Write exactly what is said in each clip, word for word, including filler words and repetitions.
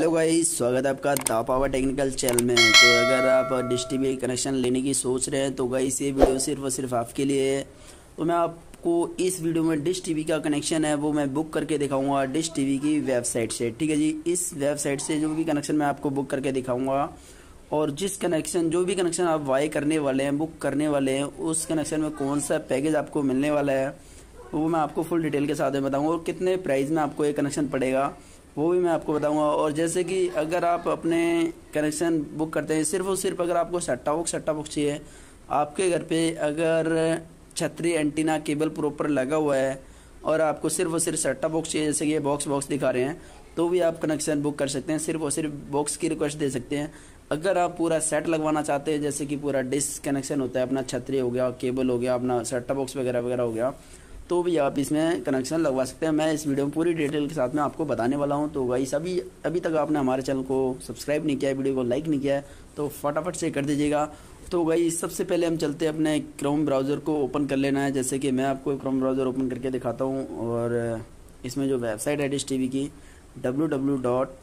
Hello guys, स्वागत है आपका द पावर टेक्निकल चैनल में। तो अगर आप डिश टीवी कनेक्शन लेने की सोच रहे हैं तो गाइस ये वीडियो सिर्फ और सिर्फ आपके लिए है। तो मैं आपको इस वीडियो में डिश टीवी का कनेक्शन है वो मैं बुक करके दिखाऊंगा डिश टीवी की वेबसाइट से। ठीक है जी, इस वेबसाइट से जो भी कनेक्शन मैं आपको बुक करके दिखाऊंगा और जिस कनेक्शन जो भी कनेक्शन आप बाय करने वाले हैं, बुक करने वाले हैं, उस कनेक्शन में कौन सा पैकेज आपको मिलने वाला है वो मैं आपको फुल डिटेल के साथ में बताऊँगा और कितने प्राइस में आपको ये कनेक्शन पड़ेगा वो भी मैं आपको बताऊंगा। और जैसे कि अगर आप अपने कनेक्शन बुक करते हैं, सिर्फ और सिर्फ अगर आपको सेटअप बॉक्स सेटअप बॉक्स चाहिए, आपके घर पे अगर छतरी एंटीना केबल प्रॉपर लगा हुआ है और आपको सिर्फ और सिर्फ सेटअप बॉक्स चाहिए, जैसे कि ये बॉक्स बॉक्स दिखा रहे हैं, तो भी आप कनेक्शन बुक कर सकते हैं। सिर्फ और सिर्फ बॉक्स की रिक्वेस्ट दे सकते हैं। अगर आप पूरा सेट लगवाना चाहते हैं, जैसे कि पूरा डिश कनेक्शन होता है, अपना छतरी हो गया, केबल हो गया, अपना सेटअप बॉक्स वगैरह वगैरह हो गया, तो भी आप इसमें कनेक्शन लगवा सकते हैं। मैं इस वीडियो में पूरी डिटेल के साथ में आपको बताने वाला हूं। तो गाइस अभी अभी तक आपने हमारे चैनल को सब्सक्राइब नहीं किया है, वीडियो को लाइक नहीं किया है, तो फटाफट से कर दीजिएगा। तो गाइस सबसे पहले हम चलते हैं, अपने क्रोम ब्राउज़र को ओपन कर लेना है। जैसे कि मैं आपको क्रोम ब्राउज़र ओपन करके दिखाता हूँ और इसमें जो वेबसाइट है डिश टीवी की W W W dot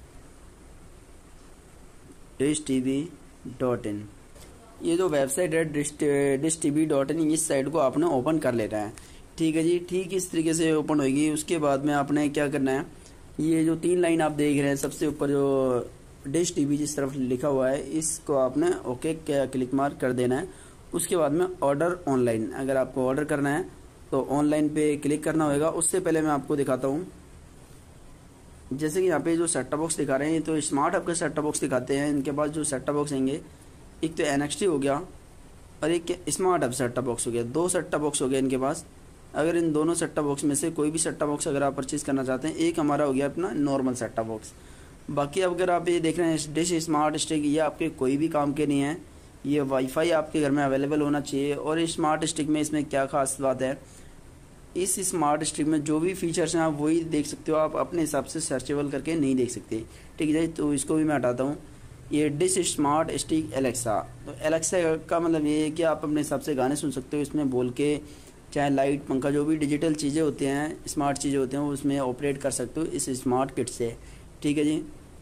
dish TV dot in, ये जो वेबसाइट है dish dish TV dot in, इस साइट को आपने ओपन कर लेना है। ठीक है जी, ठीक इस तरीके से ओपन होगी। उसके बाद में आपने क्या करना है, ये जो तीन लाइन आप देख रहे हैं सबसे ऊपर जो डिश टीवी जिस तरफ लिखा हुआ है, इसको आपने ओके क्लिक मार कर देना है। उसके बाद में ऑर्डर ऑनलाइन, अगर आपको ऑर्डर करना है तो ऑनलाइन पे क्लिक करना होगा। उससे पहले मैं आपको दिखाता हूँ, जैसे कि यहाँ पे जो सेटअप बॉक्स दिखा रहे हैं तो स्मार्ट हब के सेटअप बॉक्स दिखाते हैं। इनके पास जो सेटअप बॉक्स होंगे, एक तो एनएक्सटी हो गया और एक स्मार्ट हब सेटअप बॉक्स हो गया, दो सेटअप बॉक्स हो गया इनके पास। अगर इन दोनों सेटअप बॉक्स में से कोई भी सेटअप बॉक्स अगर आप परचेज करना चाहते हैं, एक हमारा हो गया अपना नॉर्मल सेटअप बॉक्स। बाकी अगर आप ये देख रहे हैं डिश स्मार्ट स्टिक, ये आपके कोई भी काम के नहीं है। ये वाईफाई आपके घर में अवेलेबल होना चाहिए। और स्मार्ट स्टिक में इसमें क्या खास बात है, इस स्मार्ट स्टिक में जो भी फीचर्स हैं आप वही देख सकते हो, आप अपने हिसाब से सर्चेबल करके नहीं देख सकते। ठीक है, तो इसको भी मैं हटाता हूँ। ये डिश स्मार्ट स्टिक एलेक्सा, तो एलेक्सा का मतलब ये है कि आप अपने हिसाब से गाने सुन सकते हो इसमें बोल के, चाहे लाइट पंखा जो भी डिजिटल चीज़ें होती हैं, स्मार्ट चीज़ें होती हैं, वो उसमें ऑपरेट कर सकते हो इस स्मार्ट किट से। ठीक है जी,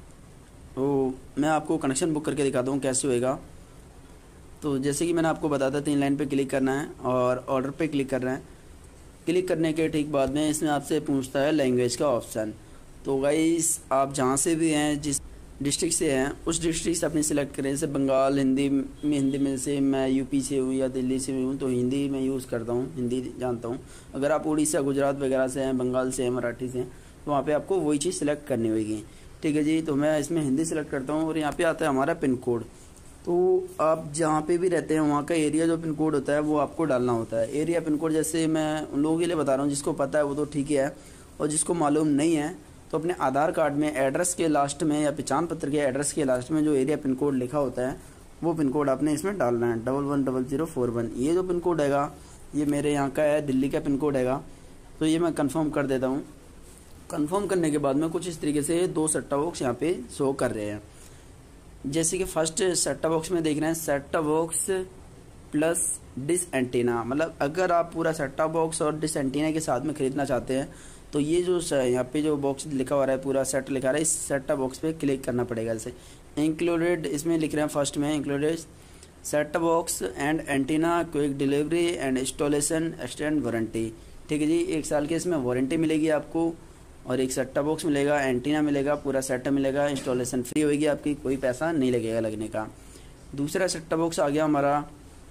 तो मैं आपको कनेक्शन बुक करके दिखाता हूँ कैसे होएगा। तो जैसे कि मैंने आपको बताया था, तीन लाइन पे क्लिक करना है और ऑर्डर पे क्लिक करना है। क्लिक करने के ठीक बाद में इसमें आपसे पूछता है लैंग्वेज का ऑप्शन। तो गाइस आप जहाँ से भी हैं, जिस डिस्ट्रिक्ट से हैं, उस डिस्ट्रिक्ट से अपनी सिलेक्ट करें। जैसे बंगाल हिंदी में, हिंदी में से मैं यूपी से हूँ या दिल्ली से हूँ तो हिंदी में यूज़ करता हूँ, हिंदी जानता हूँ। अगर आप उड़ीसा गुजरात वगैरह से हैं, बंगाल से हैं, मराठी से हैं, तो वहाँ पे आपको वही चीज़ सिलेक्ट करनी होगी। ठीक है जी, तो मैं इसमें हिंदी सिलेक्ट करता हूँ और यहाँ पे आता है हमारा पिन कोड। तो आप जहाँ पे भी रहते हैं वहाँ का एरिया जो पिन कोड होता है वो आपको डालना होता है। एरिया पिन कोड जैसे मैं उन लोगों के लिए बता रहा हूँ, जिसको पता है वो तो ठीक है, और जिसको मालूम नहीं है तो अपने आधार कार्ड में एड्रेस के लास्ट में या पहचान पत्र के एड्रेस के लास्ट में जो एरिया पिन कोड लिखा होता है वो पिन कोड आपने इसमें डालना है, double one double zero four one. ये जो पिन कोड हैगा ये मेरे यहाँ का है, दिल्ली का पिन कोड हैगा। तो ये मैं कंफर्म कर देता हूँ। कंफर्म करने के बाद में कुछ इस तरीके से दो सेटअप बॉक्स यहाँ पे शो कर रहे हैं। जैसे कि फर्स्ट सेटअप बॉक्स में देख रहे हैं setup box plus dish antenna, मतलब अगर आप पूरा सेटअप बॉक्स और डिश एंटीना के साथ में खरीदना चाहते हैं तो ये जो यहाँ पे जो बॉक्स लिखा हुआ है पूरा सेट लिखा रहा है, इस सेटअप बॉक्स पे क्लिक करना पड़ेगा। जैसे इंक्लूडेड इसमें लिख रहे हैं फर्स्ट में included setup box and antenna, quick delivery and installation extend warranty. ठीक है जी, एक साल की इसमें वारंटी मिलेगी आपको और एक सेटअप बॉक्स मिलेगा, एंटीना मिलेगा, पूरा सेटअप मिलेगा, इंस्टॉलेशन फ्री होगी आपकी, कोई पैसा नहीं लगेगा लगने का। दूसरा सेटअप बॉक्स आ गया हमारा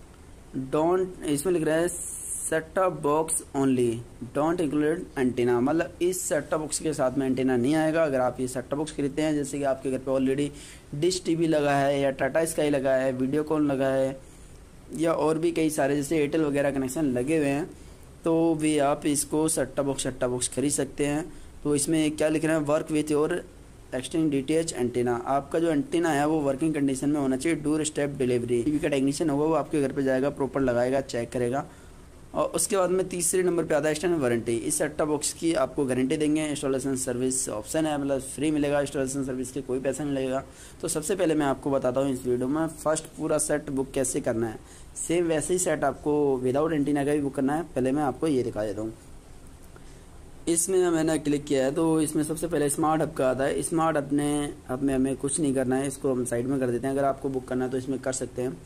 डोंट, इसमें लिख रहा है setup box only don't include antenna, मतलब इस सेटअप बॉक्स के साथ में एंटीना नहीं आएगा। अगर आप ये सेटअप बॉक्स खरीदते हैं, जैसे कि आपके घर पे ऑलरेडी डिश टीवी लगा है या टाटा स्काई लगा है, वीडियोकॉन लगा है या और भी कई सारे जैसे एयरटेल वगैरह कनेक्शन लगे हुए हैं, तो भी आप इसको सेटअप बॉक्स सेटअप बॉक्स खरीद सकते हैं। तो इसमें क्या लिख रहे हैं, work with your extend DTH antenna, आपका जो एंटीना है वो वर्किंग कंडीशन में होना चाहिए। डोर स्टेप डिलीवरी, टीवी का टेक्नीशियन होगा वो आपके घर पे जाएगा, प्रॉपर लगाएगा, चेक करेगा। और उसके बाद में तीसरे नंबर पे आता है एक्सटेंड वारंटी। इस सेटअप बॉक्स की आपको गारंटी देंगे, इंस्टॉलेशन सर्विस ऑप्शन है, मतलब फ्री मिलेगा, इंस्टॉलेशन सर्विस के कोई पैसा नहीं लगेगा। तो सबसे पहले मैं आपको बताता हूँ इस वीडियो में फर्स्ट पूरा सेट बुक कैसे करना है। सेम वैसे ही सेट आपको विदाउट एंटीना का भी बुक करना है। पहले मैं आपको ये दिखा देता हूँ। इसमें मैंने क्लिक किया है तो इसमें सबसे पहले स्मार्ट हब का आता है। स्मार्ट हब ने हब में हमें कुछ नहीं करना है, इसको हम साइड में कर देते हैं। अगर आपको बुक करना है तो इसमें कर सकते हैं।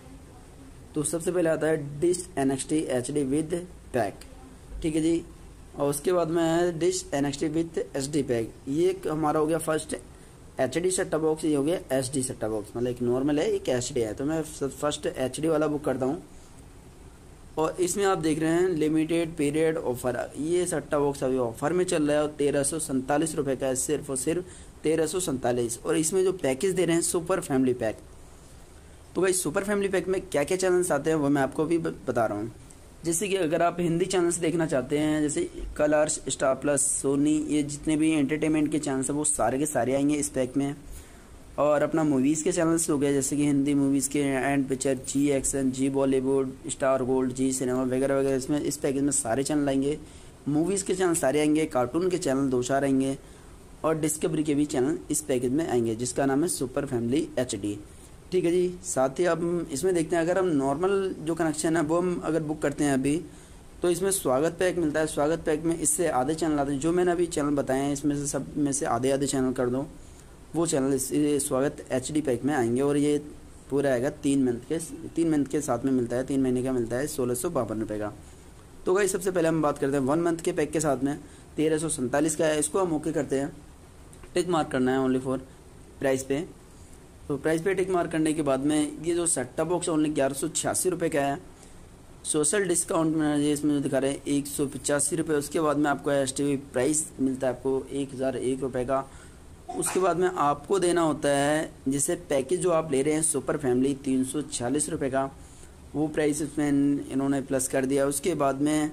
तो सबसे पहले आता है dish N X T H D with pack, ठीक है जी। और उसके बाद में है dish N X T with H D pack. ये हमारा हो गया first H D set top box, ये हो गया H D set top box, मतलब एक नॉर्मल है एक एच डी है। तो मैं फर्स्ट एच डी वाला बुक करता हूँ। और इसमें आप देख रहे हैं लिमिटेड पीरियड ऑफर, ये सेट टॉप बॉक्स अभी ऑफर में चल रहा है और तेरह सौ सैंतालीस रुपये का है, सिर्फ और सिर्फ तेरह सौ सैंतालीस। और इसमें जो पैकेज दे रहे हैं सुपर फैमिली पैक। तो भाई सुपर फैमिली पैक में क्या क्या चैनल्स आते हैं वो मैं आपको भी बता रहा हूँ। जैसे कि अगर आप हिंदी चैनल्स देखना चाहते हैं, जैसे कलर्स, स्टार प्लस, सोनी, ये जितने भी एंटरटेनमेंट के चैनल्स हैं वो सारे के सारे आएंगे इस पैक में। और अपना मूवीज़ के चैनल्स हो गए, जैसे कि हिंदी मूवीज़ के and picture, Zee action, Zee Bollywood, star gold, Zee cinema वगैरह वगैरह, इसमें इस पैकेज में सारे चैनल आएंगे। मूवीज़ के चैनल सारे आएंगे, कार्टून के चैनल दो चार आएंगे और डिस्कवरी के भी चैनल इस पैकेज में आएंगे, जिसका नाम है सुपर फैमिली एच डी, ठीक है जी। साथ ही अब इसमें देखते हैं, अगर हम नॉर्मल जो कनेक्शन है वो हम अगर बुक करते हैं अभी, तो इसमें स्वागत पैक मिलता है। स्वागत पैक में इससे आधे चैनल आते हैं, जो मैंने अभी चैनल बताए हैं इसमें से सब में से आधे आधे चैनल कर दो, वो चैनल इस स्वागत एच डी पैक में आएंगे। और ये पूरा आएगा तीन मंथ के तीन मंथ के साथ में मिलता है, तीन महीने का मिलता है सोलह सौ बावन रुपये का। तो भाई सबसे पहले हम बात करते हैं वन मंथ के पैक के साथ में तेरह सौ सैंतालीस का है। इसको हम ओके करते हैं, टिक मार्क करना है ओनली फॉर प्राइस पे। तो प्राइस पे टिक मार्क करने के बाद में ये जो सेट टॉप बॉक्स ओनली ग्यारह सौ छियासी रुपये का है। सोशल डिस्काउंट में ये इसमें जो दिखा रहे हैं एक सौ पचासी रुपये। उसके बाद में आपको एस टी वी प्राइस मिलता है आपको एक हज़ार एक रुपये का। उसके बाद में आपको देना होता है जैसे पैकेज जो आप ले रहे हैं सुपर फैमिली तीन सौ छियालीस रुपये का, वो प्राइस इसमें इन्होंने प्लस कर दिया। उसके बाद में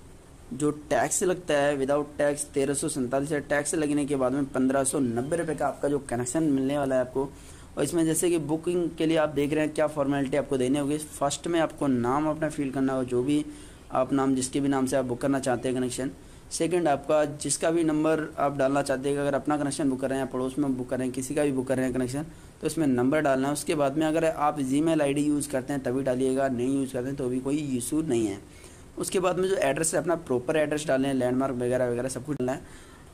जो टैक्स लगता है विदाउट टैक्स तेरह सौ सैंतालीस है, टैक्स लगने के बाद में पंद्रह सौ नब्बे रुपये का आपका जो कनेक्शन मिलने वाला है आपको। और इसमें जैसे कि बुकिंग के लिए आप देख रहे हैं क्या फॉर्मेलिटी आपको देनी होगी। फर्स्ट में आपको नाम अपना फिल करना हो, जो भी आप नाम जिसके भी नाम से आप बुक करना चाहते हैं कनेक्शन। सेकंड आपका जिसका भी नंबर आप डालना चाहते हैं, अगर अपना कनेक्शन बुक कर रहे हैं, पड़ोस में बुक कर रहे हैं, किसी का भी बुक कर रहे हैं कनेक्शन, तो इसमें नंबर डालना है। उसके बाद में अगर आप जीमेल आईडी यूज़ करते हैं तभी डालिएगा, नहीं यूज़ करते हैं तो भी कोई इशू नहीं है। उसके बाद में जो एड्रेस है अपना प्रॉपर एड्रेस डालें, लैंडमार्क वगैरह वगैरह सब कुछ डालना है।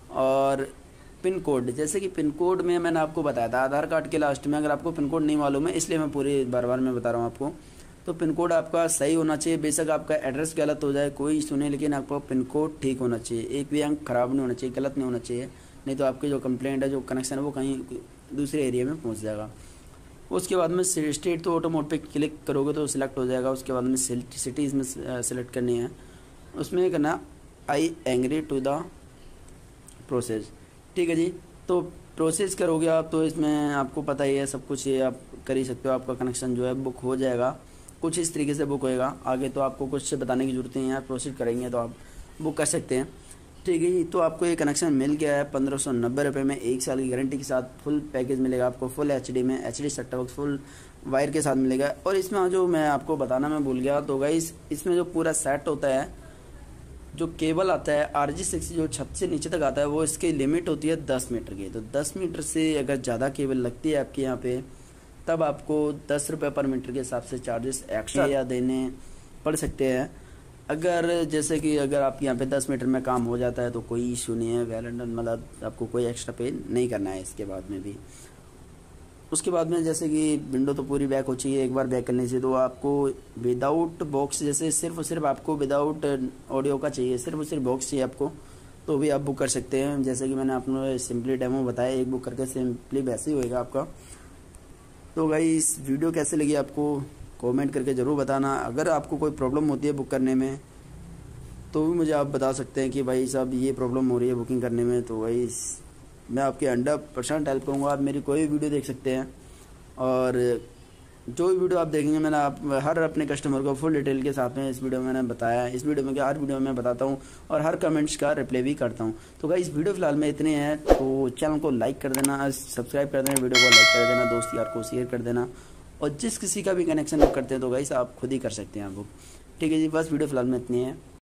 और पिन कोड, जैसे कि पिन कोड में मैंने आपको बताया था आधार कार्ड के लास्ट में, अगर आपको पिन कोड नहीं मालूम है इसलिए मैं पूरी बार बार मैं बता रहा हूँ आपको। तो पिन कोड आपका सही होना चाहिए, बेशक आपका एड्रेस गलत हो जाए कोई इशू नहीं, लेकिन आपका पिन कोड ठीक होना चाहिए, एक भी अंक खराब नहीं होना चाहिए, गलत नहीं होना चाहिए, नहीं तो आपकी जो कंप्लेंट है जो कनेक्शन है वो कहीं दूसरे एरिया में पहुँच जाएगा। उसके बाद में स्टेट तो ऑटो मोड पे क्लिक करोगे तो सिलेक्ट हो जाएगा। उसके बाद में सिटी इसमें सेलेक्ट करनी है, उसमें करना I agree to the process, ठीक है जी। तो प्रोसेस करोगे आप तो इसमें आपको पता ही है सब कुछ, ये आप कर ही सकते हो, आपका कनेक्शन जो है बुक हो जाएगा। कुछ इस तरीके से बुक होएगा, आगे तो आपको कुछ बताने की जरूरत नहीं है, प्रोसेस करेंगे तो आप बुक कर सकते हैं, ठीक है जी। तो आपको ये कनेक्शन मिल गया है पंद्रह सौ नब्बे रुपये में, एक साल की गारंटी के साथ फुल पैकेज मिलेगा आपको, फुल एच डी में, H D set top box full wire के साथ मिलेगा। और इसमें जो मैं आपको बताना मैं भूल गया, तो गाइस इसमें जो पूरा सेट होता है, जो केबल आता है आर जी सिक्स जो छत से नीचे तक आता है, वो इसकी लिमिट होती है दस मीटर की। तो दस मीटर से अगर ज़्यादा केबल लगती है आपके यहाँ पे, तब आपको दस रुपये पर मीटर के हिसाब से चार्जेस एक्स्ट्रा या देने पड़ सकते हैं। अगर जैसे कि अगर आपके यहाँ पे दस मीटर में काम हो जाता है तो कोई इशू नहीं है, वैलेंट मतलब आपको कोई एक्स्ट्रा पे नहीं करना है इसके बाद में भी। उसके बाद में जैसे कि विंडो तो पूरी बैक हो चाहिए, एक बार बैक करने से तो आपको विदाउट बॉक्स, जैसे सिर्फ और सिर्फ आपको विदाउट ऑडियो का चाहिए, सिर्फ और सिर्फ बॉक्स चाहिए आपको, तो भी आप बुक कर सकते हैं। जैसे कि मैंने आपने सिंपली डेमो बताया, एक बुक करके सिंपली वैसे ही होएगा आपका। तो भाई इस वीडियो कैसे लगी आपको कमेंट करके ज़रूर बताना। अगर आपको कोई प्रॉब्लम होती है बुक करने में तो भी मुझे आप बता सकते हैं कि भाई साहब ये प्रॉब्लम हो रही है बुकिंग करने में, तो भाई मैं आपके हंड्रेड परसेंट हेल्प करूँगा। आप मेरी कोई भी वीडियो देख सकते हैं, और जो भी वीडियो आप देखेंगे मैंने आप हर अपने कस्टमर को फुल डिटेल के साथ में इस वीडियो में मैंने बताया है। इस वीडियो में क्या हर वीडियो में मैं बताता हूँ और हर कमेंट्स का रिप्लाई भी करता हूँ। तो भाई इस वीडियो फिलहाल में इतने हैं, तो चैनल को लाइक कर देना, सब्सक्राइब कर देना, वीडियो को लाइक कर देना, दोस्त यार को शेयर कर देना, और जिस किसी का भी कनेक्शन बुक करते हैं तो भाई आप खुद ही कर सकते हैं बुक, ठीक है जी। बस वीडियो फिलहाल में इतनी है।